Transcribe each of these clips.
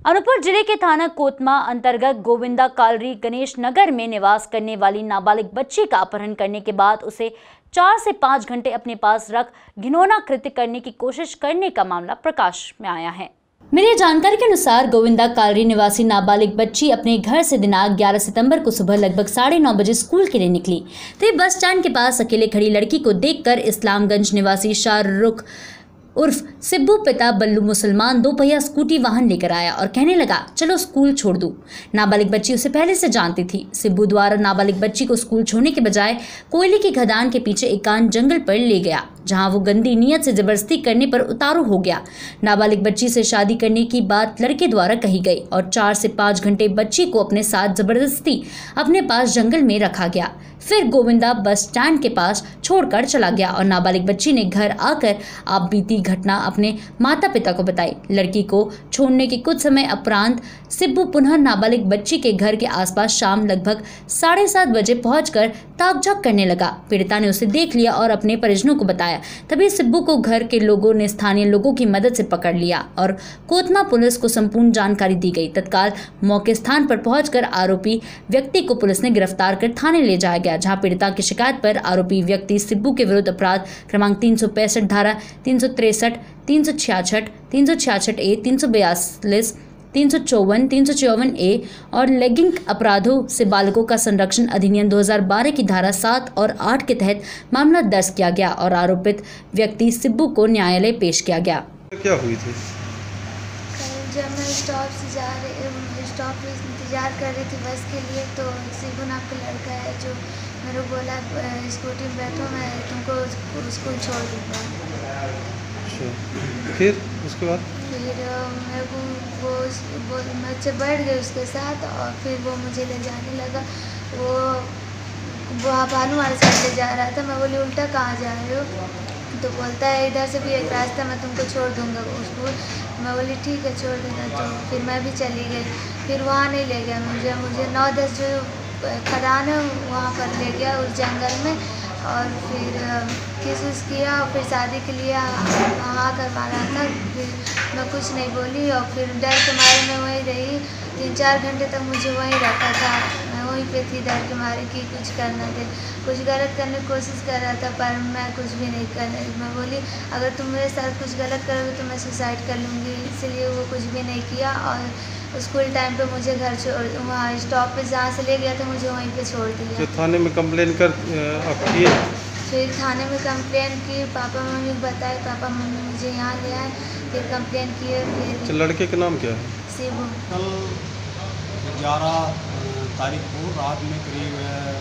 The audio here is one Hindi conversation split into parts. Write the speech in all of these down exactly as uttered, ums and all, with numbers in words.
अनूपपुर जिले के थाना कोतमा अंतर्गत गोविंदा कालरी गणेश नगर में निवास करने वाली नाबालिग बच्ची का अपहरण करने के बाद उसे चार से पाँच घंटे अपने पास रख घिनौना कृत्य करने की कोशिश करने का मामला प्रकाश में आया है। मिली जानकारी के अनुसार गोविंदा कालरी निवासी नाबालिग बच्ची अपने घर से दिनांक ग्यारह सितंबर को सुबह लगभग साढ़े नौ बजे स्कूल के लिए निकली। तभी बस स्टैंड के पास अकेले खड़ी लड़की को देखकर इस्लामगंज निवासी शाहरुख उर्फ सिब्बू पिता बल्लू मुसलमान दो पहिया स्कूटी वाहन लेकर आया और कहने लगा, चलो स्कूल छोड़ दूं। नाबालिग बच्ची उसे पहले से जानती थी। सिब्बू द्वारा नाबालिग बच्ची को स्कूल छोड़ने के बजाय कोयले की खदान के पीछे एकांत जंगल पर ले गया, जहां वो गंदी नीयत से जबरदस्ती करने पर उतारू हो गया। नाबालिग बच्ची से शादी करने की बात लड़के द्वारा कही गई और चार से पाँच घंटे बच्ची को अपने साथ जबरदस्ती अपने पास जंगल में रखा गया। फिर गोविंदा बस स्टैंड के पास छोड़कर चला गया और नाबालिग बच्ची ने घर आकर आप बीती घटना अपने माता पिता को बताई। लड़की को छोड़ने के कुछ समय उपरांत सिब्बू पुनः नाबालिग बच्ची के घर के आसपास शाम लगभग साढ़े सात बजे पहुंचकर ताक-झाक करने लगा। पीड़िता ने उसे देख लिया और अपने परिजनों को बताया। तभी सिब्बू को घर के लोगों ने स्थानीय लोगों की मदद से पकड़ लिया और कोतमा पुलिस को संपूर्ण जानकारी दी गई। तत्काल मौके स्थान पर पहुंचकर आरोपी व्यक्ति को पुलिस ने गिरफ्तार कर थाने ले जाया गया, जहां पीड़िता की शिकायत पर आरोपी व्यक्ति सिब्बू के विरुद्ध अपराध क्रमांक तीन सौ पैंसठ धारा तीन सौ तिरसठ तीन सौ छियासठ तीन सौ छियासठ ए तीन सौ बयालीस तीन सौ चौवन तीन सौ चौवन ए और लैंगिक अपराधों से बालकों का संरक्षण अधिनियम दो हज़ार बारह की धारा सात और आठ के तहत मामला दर्ज किया गया और आरोपित व्यक्ति सिब्बू को न्यायालय पेश किया गया। क्या हुई थी? जब मैं स्टॉप से जा रही स्टॉप पे इंतजार कर रही थी बस के लिए, तो सिब्बू नाम का लड़का है जो मेरे को बोला स्कूटी में बैठो, मैं तुमको स्कूल छोड़ दूँगा। फिर उसके बाद फिर मेरे को वो वो मैं से बैठ गई उसके साथ और फिर वो मुझे ले जाने लगा। वो वो भानु वाले साइड ले जा रहा था। मैं बोली उल्टा कहाँ जा रहे हो? तो बोलता है इधर से भी एक रास्ता, मैं तुमको छोड़ दूँगा स्कूल। मैं बोली ठीक है छोड़ देना। तो फिर मैं भी चली गई। फिर वहाँ नहीं ले गया मुझे मुझे नौ दस जो खदान है वहाँ पर ले गया उस जंगल में और फिर किस उस किया और फिर शादी के लिए हाँ करवा रहा था। फिर मैं कुछ नहीं बोली और फिर डर के मारे मैं वहीं रही। तीन चार घंटे तक मुझे वहीं रखा था। मैं वहीं पे थी डर के मारे कि कुछ करना थे, कुछ गलत करने की कोशिश कर रहा था पर मैं कुछ भी नहीं कर रही। मैं बोली अगर तुम मेरे साथ कुछ गलत करोगे तो मैं सुसाइड कर लूँगी, इसलिए वो कुछ भी नहीं किया और स्कूल टाइम पे मुझे घर छोड़ वहाँ स्टॉप पे जहाँ से ले गया था मुझे वहीं पे छोड़ दिया। तो थाने में कंप्लेन कर आप किए? फिर थाने में कंप्लेन की, पापा मम्मी को बताए, पापा मम्मी मुझे यहाँ ले आए, फिर कंप्लेन किए। फिर तो लड़के का नाम क्या है? सिब्बू। कल ग्यारह तारीख को रात में करीब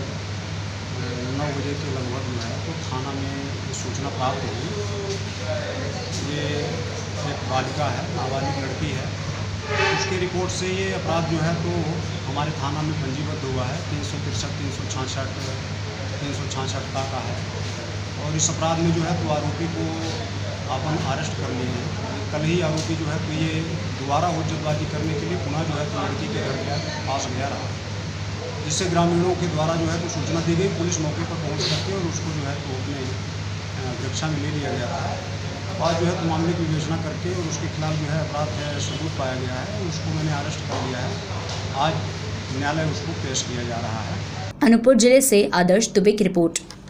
नौ बजे के लगभग जो है तो थाना में सूचना प्राप्त हुई। ये एक बालिका है, नाबालिग लड़की है। उसके रिपोर्ट से ये अपराध जो है तो हमारे थाना में पंजीबद्ध हुआ है। तीन सौ तिरसठ तीन सौ छाछठ तीन सौ छाछठ का है और इस अपराध में जो है तो आरोपी को अपन अरेस्ट कर लिए हैं। कल ही आरोपी जो है तो ये दोबारा हुज्जतबाजी करने के लिए पुनः जो है तो लड़की के घर गया पास गया रहा, जिससे ग्रामीणों के द्वारा जो है तो सूचना दी गई। पुलिस मौके पर पहुँच करके और उसको जो है तो अपने रक्षा में ले लिया गया था। आज जो है तो मामले की विवेचना करके और उसके खिलाफ जो है अपराध है सबूत पाया गया है, उसको मैंने अरेस्ट कर लिया है। आज न्यायालय उसको पेश किया जा रहा है। अनूपपुर जिले से आदर्श दुबे की रिपोर्ट।